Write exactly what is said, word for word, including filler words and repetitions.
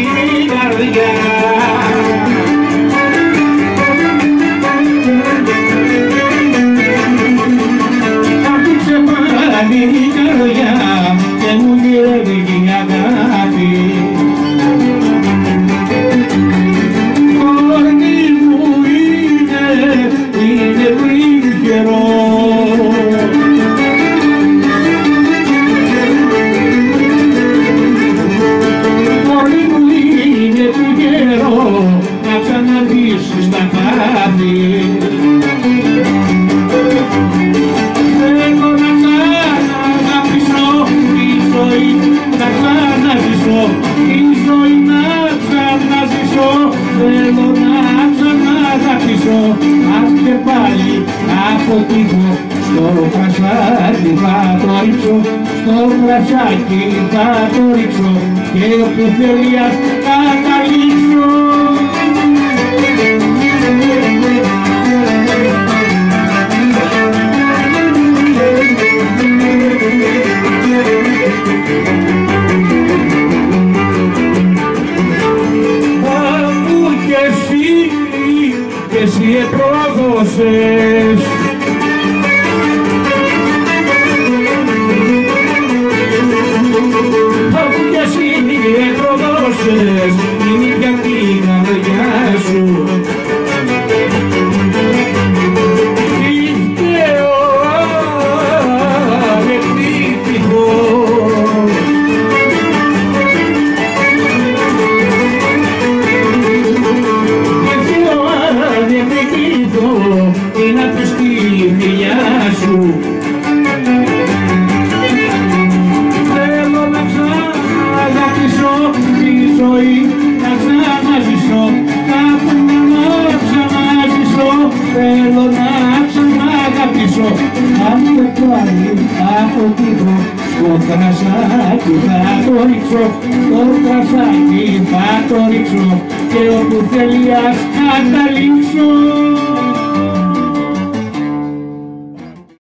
την καρδιά. Άρχισε πάλι η καρδιά και μου γυρεύει η αγάπη. Κορμί μου είναι, είναι πριν καιρό. Κορμί μου είναι πριν καιρό να ξαναρχίσεις τα χάθη. Θέλω να ξαναγαπήσω τη ζωή, να ξαναζήσω τη ζωή, να ξαναζήσω. Θέλω να ξαναγαπήσω, αν και πάλι αποτύχω. Στο κρασάκι θα το ρίξω, στο κρασάκι θα το ρίξω και όπου θέλει ας καταλήξω. Αφού κι εσύ, κι εσύ επρόδωσες, αφού κι εσύ επρόδωσες την ίδια την καρδιά σου, τι φταίω ανεπίτυχος. Είναι απιστή η φιλιά σου. Θέλω να ξαναγαπήσω τη ζωή, να ξαναζήσω κάπου να ξαναζήσω. Θέλω να ξαναγαπήσω, αν και πάλι αποτύχω. Στο κρασάκι θα το ρίξω, στο κρασάκι θα το ρίξω και όπου θέλει ας καταλήξω.